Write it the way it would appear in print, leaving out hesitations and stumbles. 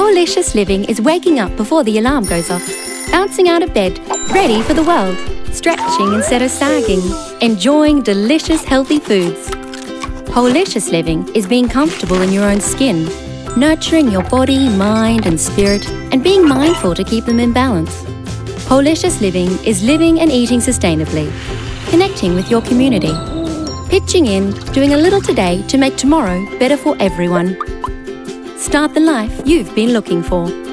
Holicious living is waking up before the alarm goes off, bouncing out of bed, ready for the world, stretching instead of sagging, enjoying delicious healthy foods. Holicious living is being comfortable in your own skin, nurturing your body, mind and spirit, and being mindful to keep them in balance. Holicious living is living and eating sustainably, connecting with your community, pitching in, doing a little today to make tomorrow better for everyone. Start the life you've been looking for.